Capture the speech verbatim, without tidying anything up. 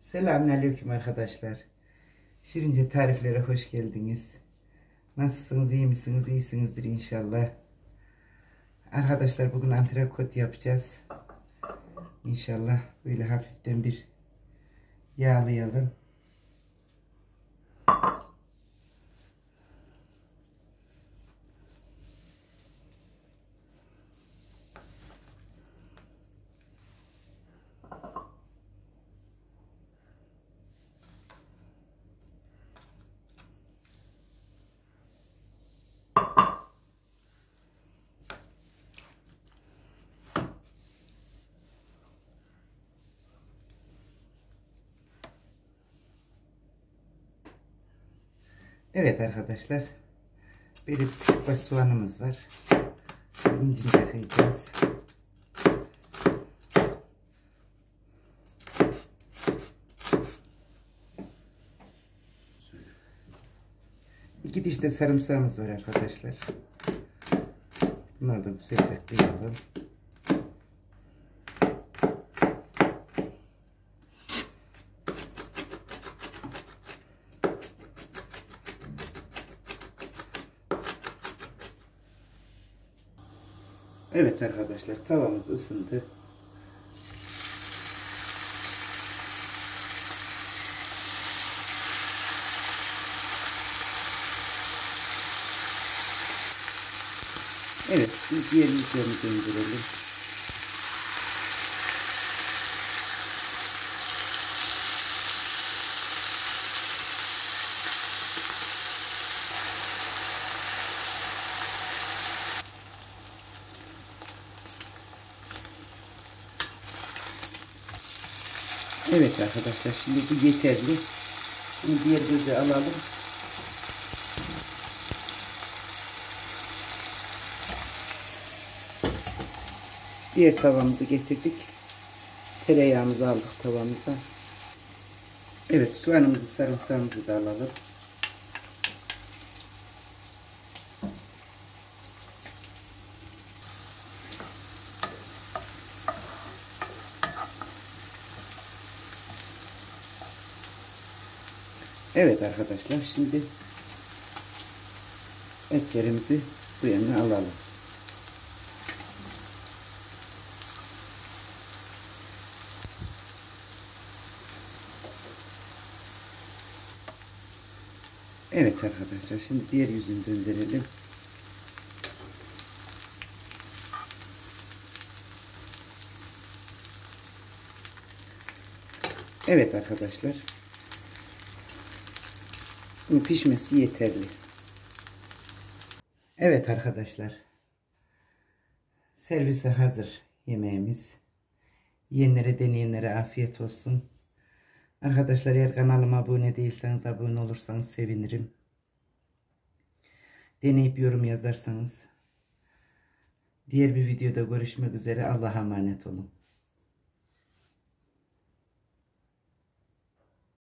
Selamünaleyküm arkadaşlar. Şirince tariflere hoş geldiniz. Nasılsınız, iyi misiniz? İyisinizdir inşallah. Arkadaşlar bugün antrikot yapacağız. İnşallah böyle hafiften bir yağlayalım. Evet arkadaşlar, böyle küçük baş soğanımız var. İncince kıyacağız. İki diş de sarımsağımız var arkadaşlar. Bunları da güzelce kıyalım. Evet arkadaşlar, tavamız ısındı. Evet, şimdi diğer yüzlerini döndürelim. Evet arkadaşlar, şimdi bu yeterli. Şimdi diğer gözü alalım. Diğer tavamızı getirdik. Tereyağımızı aldık tavamıza. Evet, soğanımızı, sarımsağımızı da alalım. Evet arkadaşlar, şimdi etlerimizi bu yana alalım. Evet arkadaşlar, şimdi diğer yüzünü döndürelim. Evet arkadaşlar, bunun pişmesi yeterli. Evet arkadaşlar, servise hazır yemeğimiz. Yiyenlere, deneyenlere afiyet olsun. Arkadaşlar, eğer kanalıma abone değilseniz abone olursanız sevinirim. Deneyip yorum yazarsanız. Diğer bir videoda görüşmek üzere. Allah'a emanet olun.